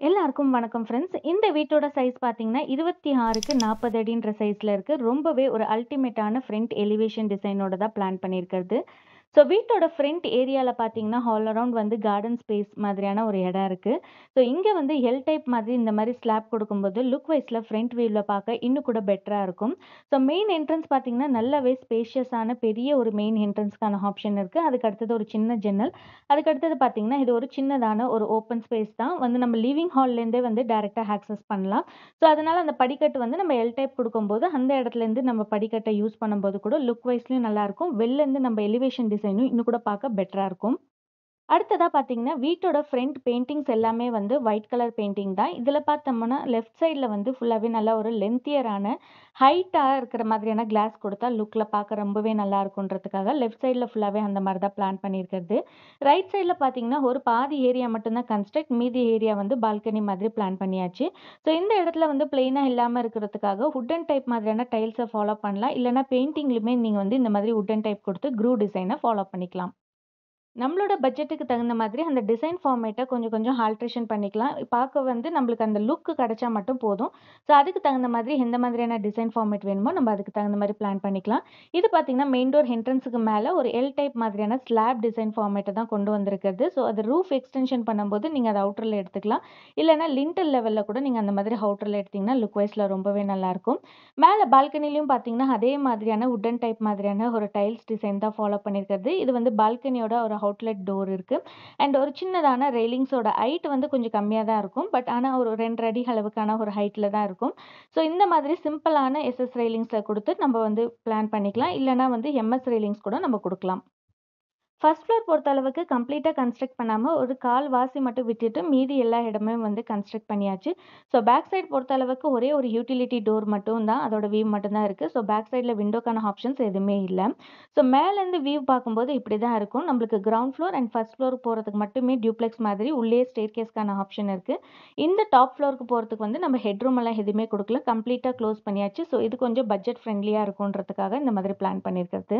எல்லாருக்கும் வணக்கம் ஃப்ரெண்ட்ஸ். இந்த வீட்டோட சைஸ் பார்த்தீங்கன்னா, 26க்கு 40 அடின்ற சைஸ்ல இருக்கு. ரொம்பவே ஒரு அல்டிமேட்டான ஃப்ரண்ட் எலிவேஷன் டிசைனோட தான் பிளான் பண்ணியிருக்கிறது. ஸோ வீட்டோட ஃப்ரண்ட் ஏரியால பார்த்தீங்கன்னா, ஆல் அரவுண்ட் வந்து கார்டன் ஸ்பேஸ் மாதிரியான ஒரு இடம் இருக்கு. ஸோ இங்க வந்து எல் டைப் மாதிரி இந்த மாரி ஸ்லாப் கொடுக்கும்போது, லுக் வைஸ்ல ஃப்ரண்ட் வியூல பார்க்க இன்னும் கூட பெட்டரா இருக்கும். ஸோ மெயின் என்ட்ரன்ஸ் பார்த்தீங்கன்னா, நல்லாவே ஸ்பேஷியஸான பெரிய ஒரு மெயின் என்ட்ரன்ஸ்க்கான ஆப்ஷன் இருக்கு. அதுக்கு அடுத்தது ஒரு சின்ன ஜன்னல். அதுக்கு அடுத்தது பார்த்தீங்கன்னா, இது ஒரு சின்னதான ஒரு ஓப்பன் ஸ்பேஸ் தான். வந்து நம்ம லிவிங் ஹால்லேருந்தே வந்து டைரக்ட்டா ஆக்சஸ் பண்ணலாம். ஸோ அதனால அந்த படிக்கட்டு வந்து நம்ம எல் டைப் குடுக்கும்போது, அந்த இடத்துலேருந்து நம்ம படிக்கட்ட யூஸ் பண்ணும்போது கூட லுக் வைஸ்லயும் நல்லாருக்கும். வெளிலேருந்து நம்ம எலிவேஷன் டிசைனும் இன்னும் கூட பார்க்க பெட்டரா இருக்கும். அடுத்ததா பார்த்தீங்கன்னா, வீட்டோட ஃப்ரண்ட் பெயிண்டிங்ஸ் எல்லாமே வந்து ஒயிட் கலர் பெயிண்டிங் தான். இதில பார்த்தோம்னா, லெஃப்ட் சைட்ல வந்து ஃபுல்லாவே நல்லா ஒரு லென்த்தியரான, ஹைட்டா இருக்கிற மாதிரியான கிளாஸ் குடுத்தா லுக்ல பார்க்க ரொம்பவே நல்லா இருக்குன்றதுக்காக, லெஃப்ட் சைட்ல ஃபுல்லாவே அந்த மாரி தான் பிளான் பண்ணியிருக்கிறது. ரைட் சைட்ல பார்த்தீங்கன்னா, ஒரு பாதி ஏரியா மட்டும் தான் கன்ஸ்ட்ரக்ட், மீதி ஏரியா வந்து பால்கனி மாதிரி பிளான் பண்ணியாச்சு. ஸோ இந்த இடத்துல வந்து பிளெயினா இல்லாம இருக்கிறதுக்காக, வுட்டன் டைப் மாதிரியான டைல்ஸ ஃபாலோ பண்ணலாம். இல்லன்னா பெயிண்டிங்லயுமே நீங்க வந்து இந்த மாதிரி வுட்டன் டைப் குடுத்து க்ரூ டிசைன ஃபாலோ பண்ணிக்கலாம். நம்மளோட பட்ஜெட்டுக்கு தகுந்த மாதிரி அந்த டிசைன் ஃபார்மேட்ட கொஞ்சம் கொஞ்சம் ஆல்ட்ரேஷன் பண்ணிக்கலாம். பார்க்க வந்து நம்மளுக்கு அந்த லுக் கிடைச்சா மட்டும் போதும். ஸோ அதுக்கு தகுந்த மாதிரி எந்த மாதிரியான டிசைன் ஃபார்மேட் வேணுமோ நம்ம அதுக்கு தகுந்த மாரி பிளான் பண்ணிக்கலாம். இது பார்த்தீங்கன்னா, மெயின் டோர் என்ட்ரன்ஸுக்கு மேல ஒரு எல் டைப் மாதிரியான ஸ்லாப் டிசைன் ஃபார்மேட்ட தான் கொண்டு வந்திருக்கிறது. ஸோ அது ரூஃப் எக்ஸ்டென்ஷன் பண்ணும்போது நீங்க அத அவுட்டர்ல எடுத்துக்கலாம். இல்லன்னா லிண்டல் லெவல்ல கூட நீங்க அந்த மாதிரி அவுட்டர்ல எடுத்தீங்கன்னா, லுக் வைஸ்ல ரொம்பவே நல்லாயிருக்கும். மேல பால்கனிலயும் பார்த்தீங்கன்னா, அதே மாதிரியான வுட்டன் டைப் மாதிரியான ஒரு டைல்ஸ் டிசைன் தான் ஃபாலோ பண்ணியிருக்கிறது. இது வந்து பால்கனியோட ஒரு அவுட்லெட் டோர் இருக்கு. அண்ட் ஒரு சின்னதான ரெயிலிங்ஸோட ஹைட் வந்து கொஞ்சம் கம்மியா தான் இருக்கும். பட் ஆனா ஒரு 2 1/2 அடி அளவுக்கான ஒரு ஹைட்ல தான் இருக்கும். ஸோ இந்த மாதிரி சிம்பிளான எஸ்எஸ் ரெயிலிங்ஸ குடுத்து நம்ம வந்து பிளான் பண்ணிக்கலாம். இல்லன்னா வந்து எம்எஸ் ரெயிலிங்ஸ் கூட நம்ம குடுக்கலாம். ஃபர்ஸ்ட் ஃப்ளோர் பொறுத்த அளவுக்கு கம்ப்ளீட்டா கன்ஸ்ட்ரக்ட் பண்ணாம, ஒரு கால் வாசி மட்டும் விட்டுட்டு மீதி எல்லா இடமும் வந்து கன்ஸ்ட்ரக்ட் பண்ணியாச்சு. ஸோ பேக் சைட் பொறுத்த அளவுக்கு ஒரே ஒரு யூட்டிலிட்டி டோர் மட்டும் தான். அதோட வியூ மட்டும் தான் இருக்கு. ஸோ பேக் சைட்ல விண்டோக்கான ஆப்ஷன்ஸ் எதுவுமே இல்ல. ஸோ மேலேருந்து வியூ பார்க்கும்போது இப்படி தான் இருக்கும். நம்மளுக்கு ground floor and first floor போறதுக்கு மட்டுமே டியூப்ளெக்ஸ் மாதிரி உள்ளேயே ஸ்டேர்கேஸ்க்கான ஆப்ஷன் இருக்கு. இந்த டாப் ஃப்ளோருக்கு போறதுக்கு வந்து நம்ம ஹெட்ரூம் எல்லாம் எதுவுமே குடுக்கல. கம்ப்ளீட்டா க்ளோஸ் பண்ணியாச்சு. ஸோ இது கொஞ்சம் பட்ஜெட் ஃப்ரெண்ட்லியா இருக்குன்றதுக்காக இந்த மாதிரி பிளான் பண்ணியிருக்கிறது.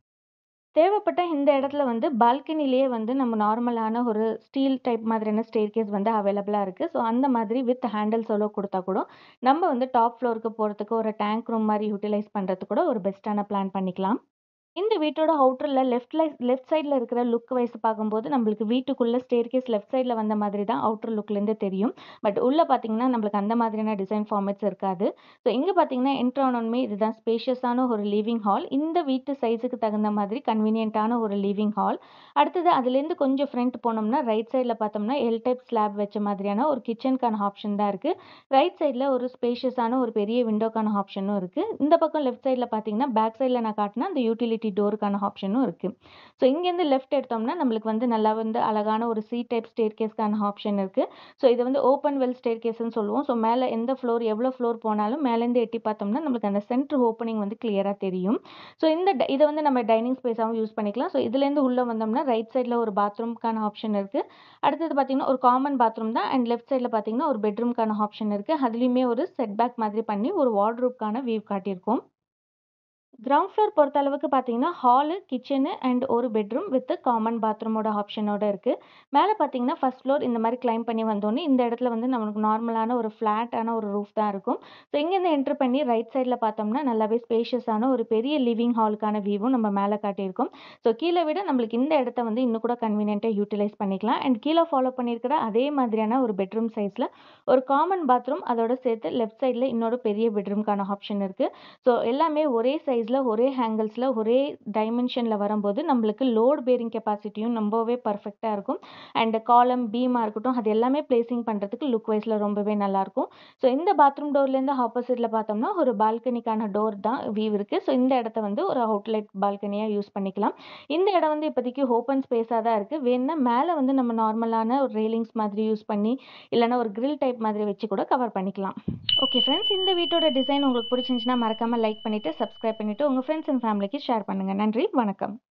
தேவைப்பட்ட இந்த இடத்துல வந்து பால்கனிலேயே வந்து நம்ம நார்மலான ஒரு ஸ்டீல் டைப் மாதிரியான ஸ்டேர்கேஸ் வந்து அவைலபிளா இருக்கு. ஸோ அந்த மாதிரி வித் ஹேண்டில்ஸோட குடுத்தா கூட, நம்ம வந்து டாப் ஃப்ளோருக்கு போறதுக்கு ஒரு டேங்க் ரூம் மாரி யூட்டிலைஸ் பண்றதுக்கு கூட ஒரு பெஸ்ட்டான பிளான் பண்ணிக்கலாம். இந்த வீட்டோட அவுட்டர்ல லெஃப்ட் சைட்ல இருக்கிற லுக் வைஸ் பார்க்கும்போது, நம்மளுக்கு வீட்டுக்குள்ள ஸ்டேர்கேஸ் லெஃப்ட் சைட்ல வந்த மாதிரி தான் அவுட்டர் லுக்லேருந்து தெரியும். பட் உள்ள பார்த்தீங்கன்னா, நம்மளுக்கு அந்த மாதிரியான டிசைன் ஃபார்மேட்ஸ் இருக்காது. ஸோ இங்க பார்த்தீங்கன்னா, என்டர் ஆனோனமே இதுதான் ஸ்பேஷியஸான ஒரு லிவிங் ஹால். இந்த வீட்டு சைஸுக்கு தகுந்த மாதிரி கன்வீனியன்ட்டான ஒரு லிவிங் ஹால். அடுத்தது அதுலேருந்து கொஞ்சம் ஃப்ரண்ட் போனோம்னா, ரைட் சைட்ல பார்த்தோம்னா, எல் டைப் ஸ்லாப் வச்ச மாதிரியான ஒரு கிச்சனுக்கான ஆப்ஷன் தான் இருக்கு. ரைட் சைட்ல ஒரு ஸ்பேஷியஸான ஒரு பெரிய விண்டோக்கான ஆப்ஷனும் இருக்கு. இந்த பக்கம் லெஃப்ட் சைட்ல பார்த்தீங்கன்னா, பேக் சைட்ல நான் காட்டுன அந்த யூட்டிலிட்டி டோருக்கான ஆப்ஷனும் இருக்கு. ஸோ இங்கேருந்து லெஃப்ட் எடுத்தோம்னா, நம்மளுக்கு வந்து நல்லா வந்து அழகான ஒரு சி டைப் ஸ்டேர்கேஸ்க்கான ஆப்ஷன் இருக்கு. ஸோ இது வந்து ஓப்பன் வெல் ஸ்டேர்கேஸ்ன்னு சொல்லுவோம். ஸோ மேல எந்த ஃப்ளோர் எவ்வளோ ஃப்ளோர் போனாலும் மேலேருந்து எட்டி பார்த்தோம்னா, நம்மளுக்கு அந்த சென்டர் ஓப்பனிங் வந்து கிளியரா தெரியும். ஸோ இத வந்து நம்ம டைனிங் ஸ்பேஸாவும் யூஸ் பண்ணிக்கலாம். ஸோ இதுலேருந்து உள்ள வந்தோம்னா, ரைட் சைட்ல ஒரு பாத்ரூம்க்கான ஆப்ஷன் இருக்கு. அடுத்தது பார்த்தீங்கன்னா, ஒரு காமன் பாத்ரூம் தான். அண்ட் லெஃப்ட் சைட்ல பார்த்தீங்கன்னா, ஒரு பெட்ரூம்க்கான ஆப்ஷன் இருக்கு. அதுலயுமே ஒரு செட் பேக் மாதிரி பண்ணி ஒரு வார்ட்ரோப்க்கான வியூ காட்டியிருக்கோம். கிரவுண்ட் ஃப்ளோர் பொறுத்த அளவுக்கு பார்த்தீங்கன்னா, ஹாலு, கிச்சனு அண்ட் ஒரு பெட்ரூம் வித் காமன் பாத்ரூமோட ஆப்ஷனோட இருக்கு. மேல பார்த்தீங்கன்னா, ஃபர்ஸ்ட் ஃப்ளோர் இந்த மாரி கிளைம் பண்ணி வந்தோனே, இந்த இடத்துல வந்து நமக்கு நார்மலான ஒரு ஃப்ளாட்டான ஒரு ரூஃப் தான் இருக்கும். ஸோ இங்கேருந்து என்டர் பண்ணி ரைட் சைட்ல பார்த்தோம்னா, நல்லாவே ஸ்பேஷியஸான ஒரு பெரிய லிவிங் ஹாலுக்கான வியூவும் நம்ம மேல காட்டியிருக்கோம். ஸோ கீழ விட நம்மளுக்கு இந்த இடத்த வந்து இன்னும் கூட கன்வீனியன்ட்டா யூட்டிலைஸ் பண்ணிக்கலாம். அண்ட் கீழ ஃபாலோ பண்ணியிருக்கிற அதே மாதிரியான ஒரு பெட்ரூம் சைஸ்ல ஒரு காமன் பாத்ரூம் அதோட சேர்த்து லெஃப்ட் சைட்ல இன்னொரு பெரிய பெட்ரூம்க்கான ஆப்ஷன் இருக்கு. ஸோ எல்லாமே ஒரே சைஸ்ல, ஒரே ஹேங்கிள்ஸ்ல, ஒரே டைமென்ஷன்ல வரும்போது, நம்மளுக்கு லோட் பேரிங் கெப்பாசிட்டியும் ரொம்பவே பெர்ஃபெக்ட்டா இருக்கும். அண்ட் காலம், பீமா இருக்கட்டும், அது எல்லாமே பிளேசிங் பண்றதுக்கு லுக் வைஸ்ல ரொம்பவே நல்லாயிருக்கும். ஸோ இந்த பாத்ரூம் டோர்லேருந்து ஆப்போசிட்ல பார்த்தோம்னா, ஒரு பால்கனிக்கான டோர் தான் வியூ இருக்கு. ஸோ இந்த இடத்த வந்து ஒரு அவுட்லெட் பால்கனியா யூஸ் பண்ணிக்கலாம். இந்த இடம் வந்து இப்போதைக்கு ஓப்பன் ஸ்பேஸா தான் இருக்கு. வேணும்னா மேல வந்து நம்ம நார்மலான ஒரு ரெயிலிங்ஸ் மாதிரி யூஸ் பண்ணி, இல்லன்னா ஒரு கிரில் டைப் மாதிரி வச்சு கூட கவர் பண்ணிக்கலாம். ஓகே ஃப்ரெண்ட்ஸ், இந்த வீட்டோட டிசைன் உங்களுக்கு பிடிச்சிருந்துச்சுன்னா மறக்காம லைக் பண்ணிட்டு, சப்ஸ்கிரைப் பண்ணிட்டு உங்க ஃப்ரெண்ட்ஸ் அண்ட் ஃபேமிலிக்கு ஷேர் பண்ணுங்க. நன்றி, வணக்கம்.